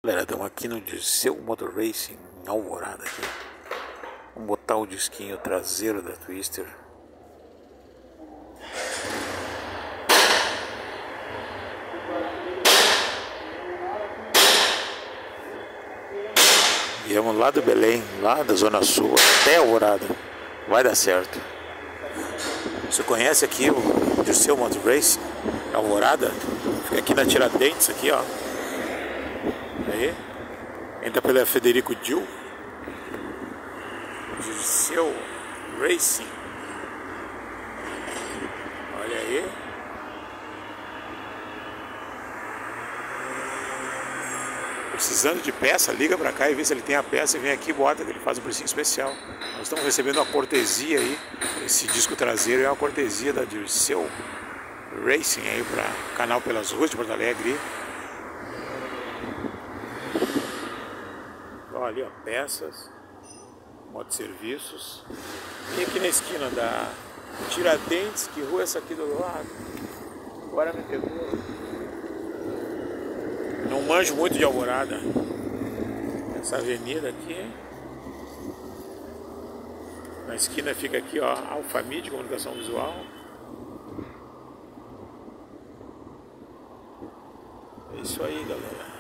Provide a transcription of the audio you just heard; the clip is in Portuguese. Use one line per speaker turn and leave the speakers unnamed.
Galera, estamos aqui no Dirceu Motor Racing em Alvorada aqui. Vamos botar o disquinho traseiro da Twister. Viemos lá do Belém, lá da Zona Sul, até Alvorada. Vai dar certo. Você conhece aqui o Dirceu Motor Racing em Alvorada? Fica aqui na Tiradentes, aqui ó. Aí. Entra pela Federico Dil. Dirceu Racing. Olha aí. Precisando de peça, liga pra cá e vê se ele tem a peça e vem aqui e bota, que ele faz um precinho especial. Nós estamos recebendo uma cortesia aí. Esse disco traseiro é uma cortesia da Dirceu Racing aí para canal Pelas Ruas de Porto Alegre. Olha ali, ó, peças, moto serviços. E aqui na esquina da Tiradentes, que rua é essa aqui do lado? Agora me pegou. Não manjo muito de Alvorada. Essa avenida aqui. Na esquina fica aqui, ó, Alfamid, comunicação visual. É isso aí, galera.